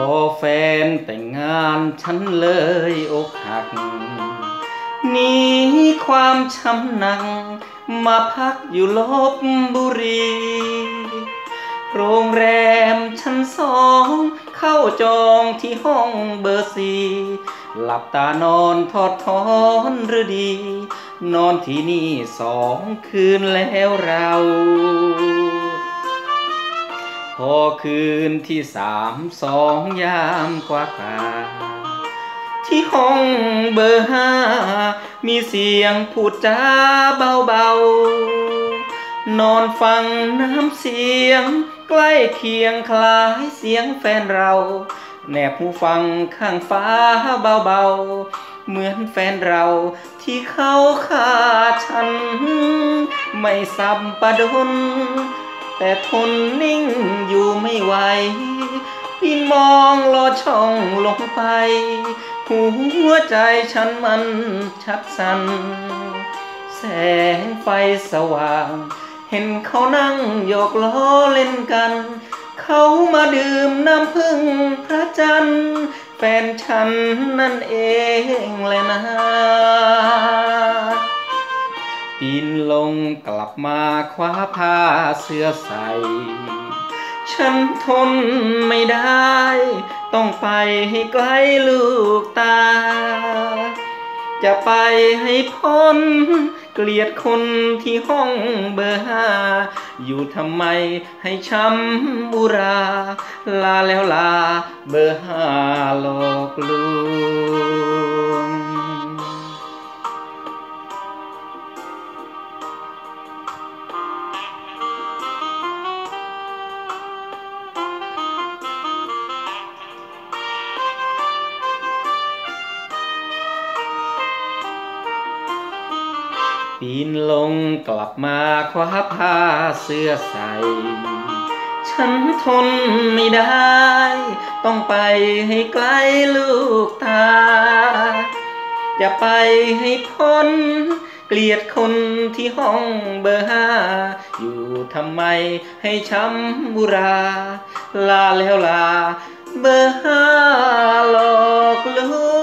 อแฟนแต่งงานฉันเลยอกหักหนีความช้ำหนักมาพักอยู่ลพบุรีโรงแรมชั้นสองเข้าจองที่ห้องเบอร์สี่หลับตานอนทอดถอนหรือดีนอนที่นี่2 คืนแล้วเราพอคืนที่2 ยามกว่าที่ห้องเบอร์5มีเสียงพูดจาเบาๆนอนฟังน้ำเสียงใกล้เคียงคล้ายเสียงแฟนเราแนบหูฟังข้างฟ้าเบาๆเหมือนแฟนเราที่เขาฆ่าฉันไม่สับประดนแต่ทนนิ่งอยู่ไม่ไหวปีนมองลอดช่องลงไปหัวใจฉันมันชักสั่นแสงไฟสว่างเห็นเขานั่งหยอกล้อเล่นกันเขามาดื่มน้ำผึ้งพระจันทร์แฟนฉันนั่นเองแหละนะปีนลงกลับมาคว้าผ้าเสื้อใส่ฉันทนไม่ได้ต้องไปให้ไกลลูกตาจะไปให้พ้นเกลียดคนที่ห้องเบอร์5อยู่ทำไมให้ช้ำบุราลาแล้วลาเบอร์5หลอกลวงปีนลงกลับมาคว้าผ้าเสื้อใส่ฉันทนไม่ได้ต้องไปให้ไกลลูกตาอย่าไปให้พ้นเกลียดคนที่ห้องเบอร์5อยู่ทำไมให้ช้ำบุราลาแล้วลาเบอร์5หลอกลวง